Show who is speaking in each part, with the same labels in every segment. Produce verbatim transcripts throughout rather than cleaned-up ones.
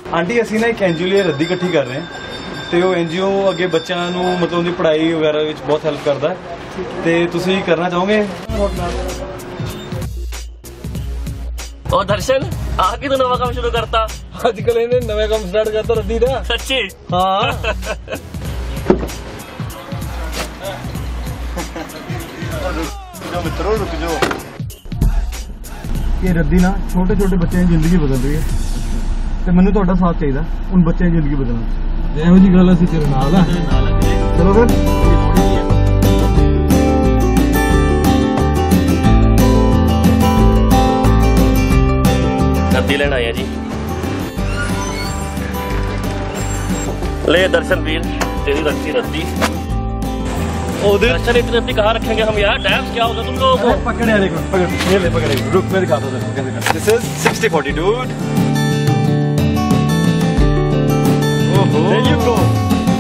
Speaker 1: Aunty ਅਸੀਂ ਨਾ ਇੱਕ ਐਨਜੀਓ ਲਈ ਰੱਦੀ ਇਕੱਠੀ ਕਰ ਰਹੇ ਹਾਂ ਤੇ ਉਹ ਐਨਜੀਓ ਅੱਗੇ ਬੱਚਿਆਂ ਨੂੰ ਮਤਲਬ ਉਹਦੀ ਪੜ੍ਹਾਈ ਵਗੈਰਾ ਵਿੱਚ ਬਹੁਤ ਹੈਲਪ ਕਰਦਾ ਤੇ ਤੁਸੀਂ ਕਰਨਾ ਚਾਹੋਗੇ?
Speaker 2: और दर्शन आगे तो नवा काम शुरू करता
Speaker 1: आजकल इन्हें नवे काम स्टार्ट करता रद्दी ना
Speaker 2: सच्ची
Speaker 1: हाँ जो मित्रों रुक जाओ ये रद्दी ना छोटे छोटे बच्चों की जिंदगी बदल रही है तो मैंने ਤੁਹਾਡਾ ਸਾਥ ਚਾਹੀਦਾ उन बच्चों की जिंदगी बदलना ਇਹੋ ਜੀ ਗੱਲ ਅਸੀਂ ਤੇਰੇ ਨਾਲ ਆ ਚਲੋ ਫਿਰ
Speaker 2: रद्दी लेना है जी ले दर्शन वीर तेरी रद्दी रद्दी दर्शन इतनी रद्दी कहाँ रखेंगे हम यार डैम्स क्या होगा तुम लोगों को
Speaker 1: पकड़ यार एक पकड़ ये ले पकड़ रुक मैं दिखाता हूं तेरे को this is sixty forty dude ओहो देयर यू गो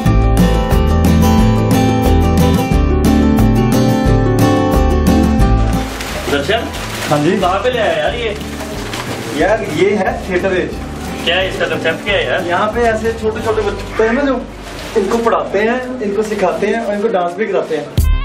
Speaker 2: दर्शन
Speaker 1: हां जी
Speaker 2: कहाँ पे ले आया यार ये
Speaker 1: यार ये है थिएटर एज
Speaker 2: क्या है इसका कंसेप्ट क्या है यार?
Speaker 1: यहाँ पे ऐसे छोटे छोटे बच्चे हैं ना जो इनको पढ़ाते हैं इनको सिखाते हैं और इनको डांस भी कराते हैं।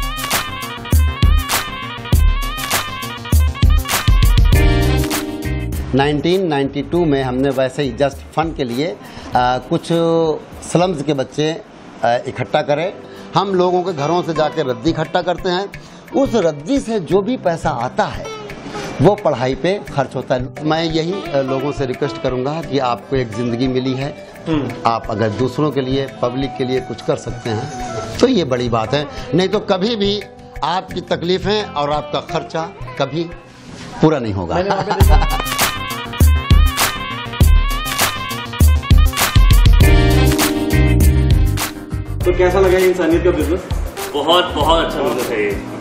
Speaker 3: नाइनटीन नाइंटी टू में हमने वैसे ही जस्ट फन के लिए आ, कुछ स्लम्स के बच्चे इकट्ठा करे। हम लोगों के घरों से जाकर रद्दी इकट्ठा करते हैं। उस रद्दी से जो भी पैसा आता है वो पढ़ाई पे खर्च होता है। मैं यही लोगों से रिक्वेस्ट करूंगा कि आपको एक ज़िंदगी मिली है, आप अगर दूसरों के लिए पब्लिक के लिए कुछ कर सकते हैं तो ये बड़ी बात है। नहीं तो कभी भी आपकी तकलीफ़ें और आपका खर्चा कभी पूरा नहीं होगा।
Speaker 1: तो कैसा लगा इंसानियत का बिजनेस?
Speaker 2: बहुत बहुत अच्छा बिजनेस है ये।